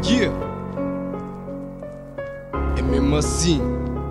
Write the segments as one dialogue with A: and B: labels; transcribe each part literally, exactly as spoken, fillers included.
A: Yeah. É mesmo assim.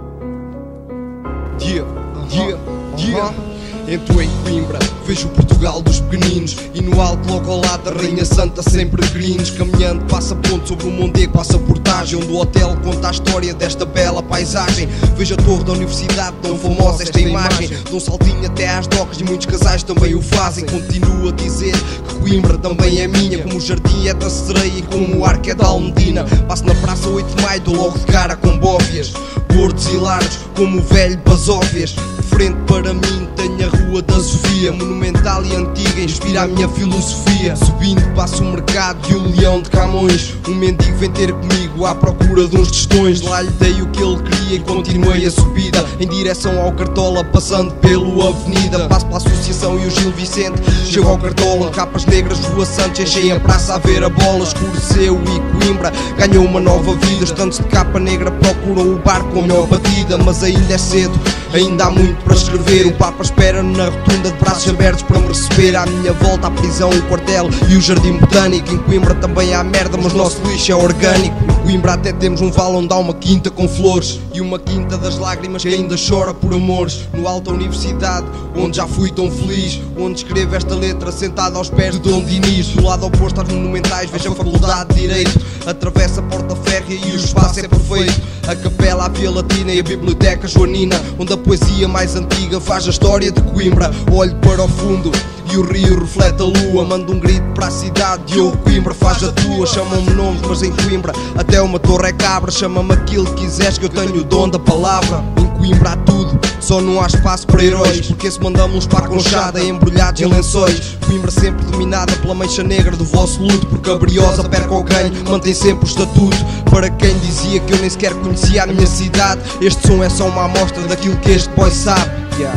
A: Yeah, yeah, yeah. Entro em Coimbra, vejo o Portugal dos pequeninos, e no alto logo ao lado da Rainha Santa sem peregrinos. Caminhando passa ponto sobre o Mondego, passa a portagem, onde o hotel conta a história desta bela paisagem. Vejo a torre da universidade, tão famosa esta imagem. Dou um saltinho até às docas e muitos casais também o fazem. Continuo a dizer que Coimbra também é minha, como o jardim é da sereia e como o ar que é da Almedina. Passo na praça oito de maio, dou logo de cara com bófias, gordos e largos como o velho Basófias. De frente para mim tenho a Rua da Sofia, monumental e antiga, inspira a minha filosofia. Subindo passo o mercado e o leão de Camões. Um mendigo vem ter comigo à procura de uns tostões. Lá lhe dei o que ele queria e continuei a subida em direção ao Cartola, passando pelo Avenida. Passo pela Associação e o Gil Vicente, chego ao Cartola, capas negras, Rua Santos, enchei a praça a ver a bola. Escureceu e Coimbra ganhou uma nova vida. Os tantos de capa negra procuram o bar com a melhor batida, mas ainda é cedo, ainda há muito para escrever. O Papa espera-me na rotunda de braços abertos para me receber. À minha volta a prisão, o quartel e o jardim botânico. Em Coimbra também há merda, mas nosso lixo é orgânico. Em Coimbra até temos um vale onde há uma quinta com flores, e uma quinta das lágrimas que ainda chora por amores. No alto da universidade, onde já fui tão feliz, onde escrevo esta letra sentado aos pés de Dom Dinis. Do lado oposto às monumentais vejo a Faculdade de Direito, atravessa a Porta Férrea e o espaço é perfeito. A Capela, a Via Latina e a Biblioteca Joanina, onde a poesia mais antiga faz a história de Coimbra. Olho para o fundo e o rio reflete a lua, mando um grito para a cidade e eu, Coimbra, faz a tua. Chamam-me nomes, mas em Coimbra até uma torre é cabra. Chama-me aquilo que quiseres que eu tenho o dom da palavra. Em Coimbra há tudo, só não há espaço para heróis, porque se mandamos para a conchada embrulhados em lençóis. Coimbra sempre dominada pela mancha negra do vosso luto, porque a briosa perca o ganho, mantém sempre o estatuto. Para quem dizia que eu nem sequer conhecia a minha cidade, este som é só uma amostra daquilo que este boy sabe. Yeah.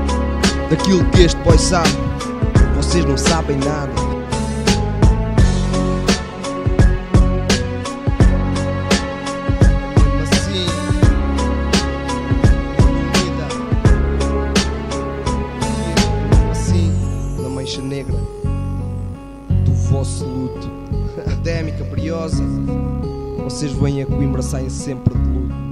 A: Daquilo que este boy sabe, vocês não sabem nada. Assim, assim, na mancha negra do vosso luto. Académica, briosa, vocês vêm a Coimbra, saem sempre de luto.